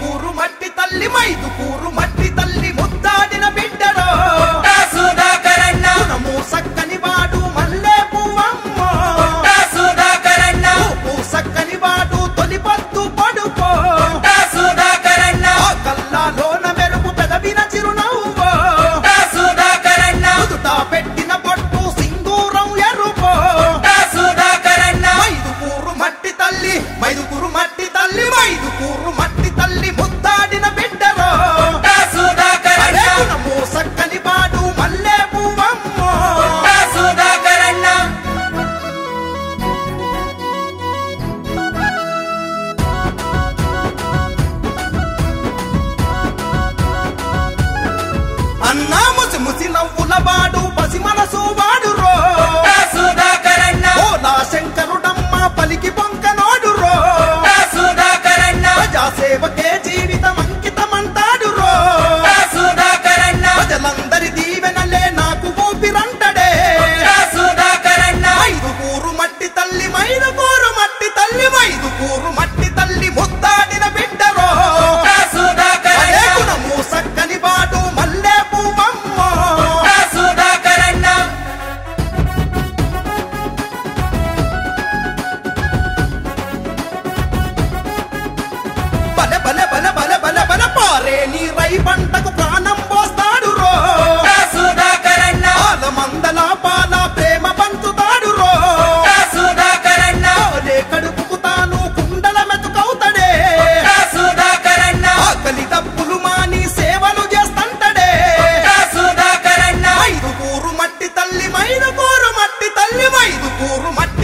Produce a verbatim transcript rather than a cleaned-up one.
మైదుకూరు మట్టి తల్లి మైదుకూరు మట్టి తల్లి ముద్దాడిన బిడ్డరో సుధాకరన్న సక్కని వాడు మల్లె పువ్వమ్మ సుధాకరన్న సక్కని వాడు తొలి పత్తు పడుకో సుధాకరన్న కల్లాలోన మెరుపు పెదవిన చిరునవ్వు సుధాకరన్న నుదుట పెట్టిన బొట్టు సింధూరం ఎరుపో సుధాకరన్న మైదుకూరు మట్టి తల్లి మైదుకూరు మట్టి తల్లి మైదుకూరు మట్టి తల్లి ముద్దాడిన బిడ్డరో సుధాకరన్న సక్కని వాడు మల్లె పువ్వమ్మ సుధాకరన్న అన్నా ముసి ముసి నవ్వుల వాడు పసి మనసు వాడు రో సుధాకరన్న ఓలా శంకరుడమ్మ పలికి పొంకనోడు రో సుధాకరన్న ప్రజాసేవకే జీవితం అంకితమంటాడు రో సుధాకరన్న ప్రజలందరి దీవెనలే నాకు ఊపిరంటడే సుధాకరన్న మైదుకూరు మట్టి తల్లి మైదుకూరు మట్టి తల్లి మైదుకూరు మట్టి తల్లి ముద్దాడిన బిడ్డరో సుధాకరన్న గుణము సక్కని వాడు మల్లె పువ్వమ్మ సుధాకరన్న బల బల బల బల బల బల పారే నీ రై పంటకు ప్రాణం పోస్తాడు రో సుధాకరన్న మందల పాల ప్రేమ పంచుతాడు రో సుధాకరన్న అదే కడుపుకు తాను కుండల మెతుకవుతాడే సుధాకరన్న ఆకలి తప్పులు మాని సేవలు చేస్తంటడే సుధాకరన్న మైదుకూరు మట్టి తల్లి మైదుకూరు మట్టి తల్లి మైదుకూరు మట్టి